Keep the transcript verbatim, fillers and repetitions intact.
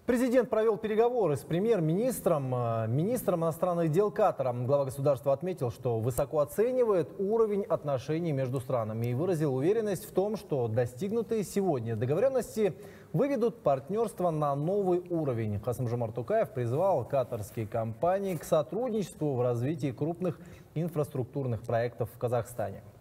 Президент провел переговоры с премьер-министром, министром иностранных дел Катара. Глава государства отметил, что высоко оценивает уровень отношений между странами и выразил уверенность в том, что достигнутые сегодня договоренности выведут партнерство на новый уровень. Касым-Жомарт Токаев призвал катарские компании к сотрудничеству в развитии крупных инфраструктурных проектов в Казахстане.